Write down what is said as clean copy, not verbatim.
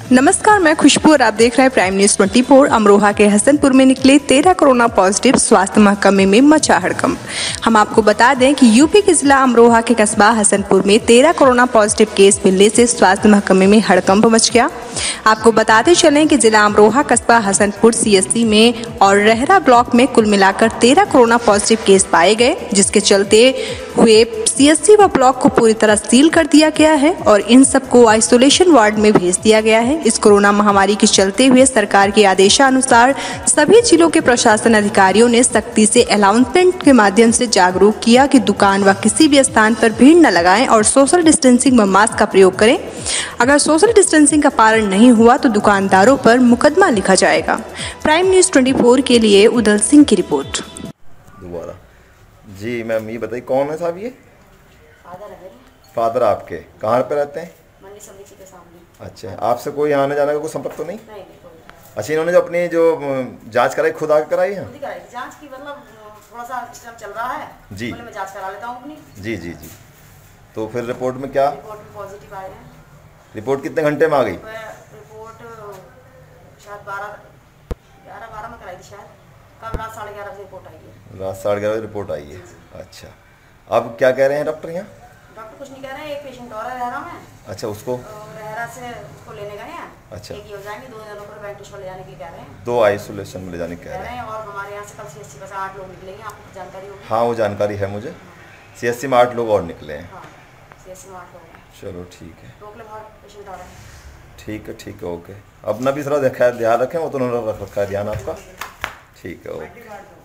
नमस्कार, मैं खुशबू और आप देख रहे हैं प्राइम न्यूज़ 24। अमरोहा के हसनपुर में निकले 13 कोरोना पॉजिटिव, स्वास्थ्य महकमे में मचा हड़कंप। हम आपको बता दें कि यूपी के जिला अमरोहा के कस्बा हसनपुर में 13 कोरोना पॉजिटिव केस मिलने से स्वास्थ्य महकमे में हड़कंप मच गया। आपको बताते चलें कि जिला अमरोहा कस्बा हसनपुर सीएससी में और रहरा ब्लॉक में कुल मिलाकर 13 कोरोना पॉजिटिव केस पाए गए, जिसके चलते हुए सीएससी व ब्लॉक को पूरी तरह सील कर दिया गया है और इन सबको आइसोलेशन वार्ड में भेज दिया गया है। इस कोरोना महामारी के चलते हुए सरकार के आदेशानुसार सभी जिलों के प्रशासन अधिकारियों ने सख्ती से अनाउंसमेंट के माध्यम से जागरूक किया कि दुकान व किसी भी स्थान पर भीड़ न लगाएं और सोशल डिस्टेंसिंग व मास्क का प्रयोग करें। अगर सोशल डिस्टेंसिंग का पालन नहीं हुआ तो दुकानदारों पर मुकदमा लिखा जाएगा। प्राइम न्यूज़ 24 के लिए उदल सिंह की रिपोर्ट। दोबारा जी मैम, ये बताइए कौन है साहब? ये फादर है। फादर आपके कहाँ पे रहते हैं? मंडी समिति के सामने। अच्छा, आपसे कोई आने जाने का कोई संपर्क तो नहीं? नहीं कोई। अच्छा, इन्होंने जो अपनी जो जांच कराई खुद आके कराई है? खुद ही कराई जांच की, मतलब थोड़ा सा सिस्टम चल रहा है जी, मैं जांच करा लेता हूँ अपनी। जी जी जी। तो फिर रिपोर्ट में क्या? रिपोर्ट में पॉजिटिव आए हैं। रिपोर्ट कितने घंटे में आ गई? रिपोर्ट शायद 11-12 में कराई थी शायद। कल रात 11:30 बजे रिपोर्ट आई है। रात 11:30 बजे रिपोर्ट आई है। अच्छा, अब क्या कह रहे हैं डॉक्टर यहाँ? डॉक्टर कुछ नहीं कह रहे हैं। एक पेशेंट और है रहरा में। अच्छा, उसको रहरा से उसको लेने गए हैं। अच्छा, एक ही हो जाएंगे, 2 जनों को वेंटिलेशन ले जाने के लिए कह रहे हैं। 2 आइसोलेशन में ले जाने कह रहे हैं। और हमारे यहाँ से कल सीएससी बस 8 लोग निकलेंगे, आपको जानकारी होगी? हाँ, वो जानकारी है मुझे। सीएससी में 8 लोग और निकले हैं। हाँ, सीएससी में 8 लोग हैं। चलो ठीक है। रोक ले, बहुत पेशेंट आ रहे हैं। ठीक है, ओके। अपना भी थोड़ा ध्यान रखें, वो तो उन्होंने रख रखा है ध्यान आपका। ठीक है, ओके।